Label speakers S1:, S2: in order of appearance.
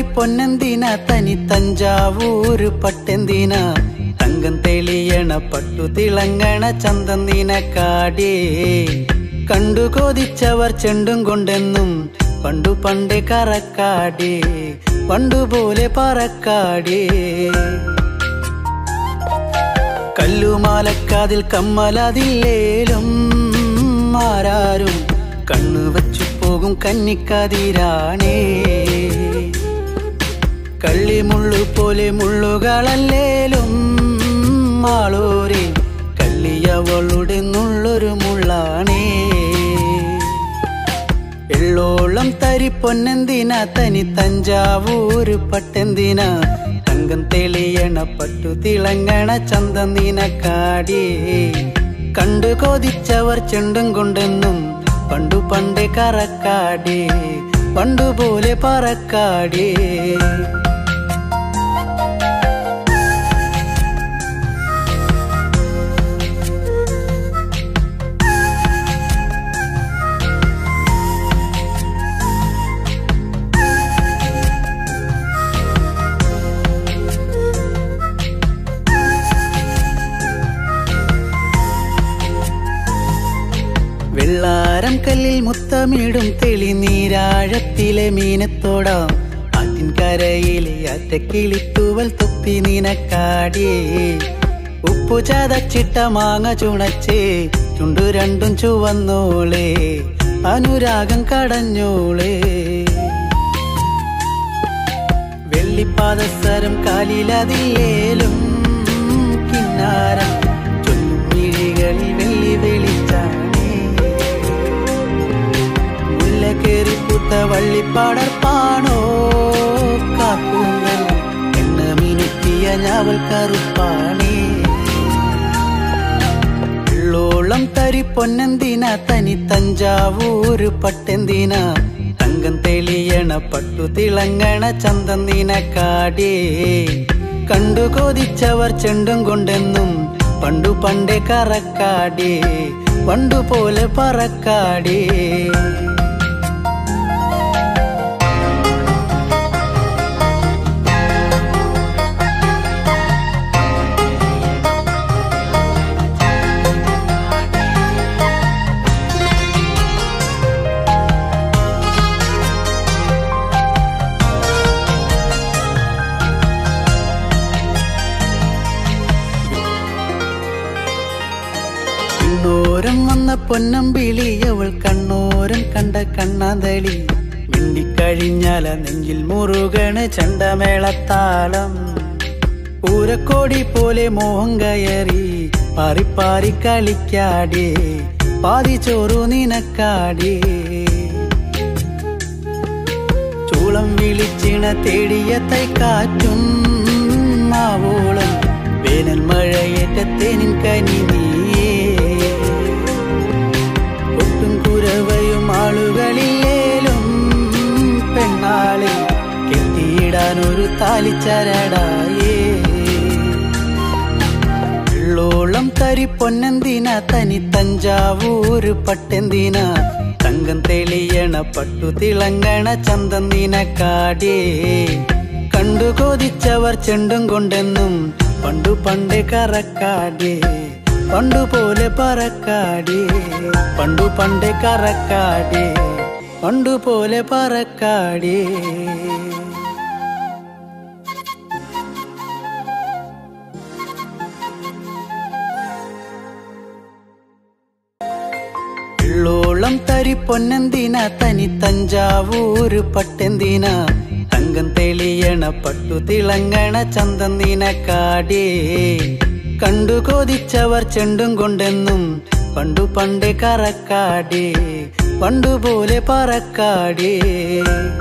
S1: തരിപ്പൊന്നെന്തിന തനി തഞ്ചാവൂര് പട്ടെന്തിന തങ്കം തെളിയണ പട്ടു തിളങ്ങണ ചന്തം നിനക്കാടേ കണ്ടു കൊതിച്ചവർ ചെണ്ടും കൊണ്ടെന്നും പണ്ടു പണ്ടേ കറക്കാടേ പണ്ടുപോലെ പറക്കാടേ കല്ലുമാലക്കാതിൽ കമ്മലതില്ലേലും ആരാരും കണ്ണു വച്ചു പോകും കന്നിക്കതിരാണേ കള്ളിമുള്ളു പോലെ മുള്ളുകളല്ലേലും ആളൂരെ കള്ളിയവളുടെ നുള്ളൊരു മുള്ളാണേ എള്ളോളം തരിപ്പൊന്നെന്തിന തനി തഞ്ചാവൂര് പട്ടെന്തിന തങ്കം തെളിയണ പട്ടു തിളങ്ങണ ചന്തം നിനക്കാടേ കണ്ടു കൊതിച്ചവർ ചെണ്ടും കൊണ്ടെന്നും പണ്ടു പണ്ടേ കറക്കാടേ പണ്ടുപോലെ പറക്കാടേ വെള്ളാരം കല്ലിൽ മുത്തമിടും തെളിനീരാഴത്തിലെ മീനത്തോടാം ആറ്റിൻകരയിലെ അറ്റക്കിളിത്തൂവൽ തൊപ്പി നിനക്കാടേ ഉപ്പു ചതച്ചിട്ട മാങ്ങ ചുണച്ചേ ചുണ്ടു രണ്ടും ചുവന്നോളേ അനുരാഗം കടഞ്ഞോളേ വെള്ളിപ്പാദസരം കാലിലതില്ലേലും കിന്നാരം ചൊല്ലും മിഴികളിൽ വെള്ളി വെളിച്ചാണ് കേറിപ്പൂത്ത വള്ളിപ്പാടർപ്പാണോ കാക്കൂന്നൽ എണ്ണ മിനുക്കിയ ഞാവൽ കറുപ്പാണേ എള്ളോളം തരിപ്പൊന്നെന്തിന തനി തഞ്ചാവൂര് പട്ടെന്തിന തങ്കം തെളിയണ പട്ടു തിളങ്ങണ ചന്തം നിനക്കാടേ കണ്ടു കൊതിച്ചവർ ചെണ്ടും കൊണ്ടെന്നും പണ്ടു പണ്ടേ കറക്കാടേ പണ്ടുപോലെ പറക്കാടേ കണ്ണോരം വന്ന പൊന്നമ്പിളി അവൾ കണ്ണോരം കണ്ട കണ്ണാന്തളി മിണ്ടിക്കഴിഞ്ഞാല നെഞ്ചിൽ മുറുകണ് ചണ്ടമേളത്താളം പൂരക്കോടി പോലെ മോഹം കയറി പാറിപ്പാറി കളിക്കാടേ പാതി ചോറു നിനക്കാടേ ചൂളം വിളിച്ചിണ തേടിയ തൈക്കാറ്റും മാവോളം വേനൽ മഴയേറ്റത്തേനിൻ കനി നീയേ ഒട്ടും കുരവയും ആളുകളില്ലേലും പെണ്ണാളെ കെട്ടിയിടാനൊരു താലിച്ചരടായേ എള്ളോളം തരിപ്പൊന്നെന്തിന തനി തഞ്ചാവൂര് പട്ടെന്തിന തങ്കം തെളിയണ പട്ടു തിളങ്ങണ ചന്തം നിനക്കാടേ കണ്ടു കൊതിച്ചവർ ചെണ്ടും കൊണ്ടെന്നും പണ്ടു പണ്ടേ കറക്കാടേ പണ്ടുപോലെ പറക്കാടേ പണ്ടു പണ്ടേ കറക്കാടേ പണ്ടുപോലെ പറക്കാടേ എള്ളോളം തരിപ്പൊന്നെന്തിന തനി തഞ്ചാവൂര് പട്ടെന്തിന തങ്കം തെളിയണ പട്ടു തിളങ്ങണ ചന്തം നിനക്കാടേ കണ്ടു കൊതിച്ചവർ ചെണ്ടും കൊണ്ടെന്നും പണ്ടു പണ്ടേ കറക്കാടേ പണ്ടുപോലെ പറക്കാടേ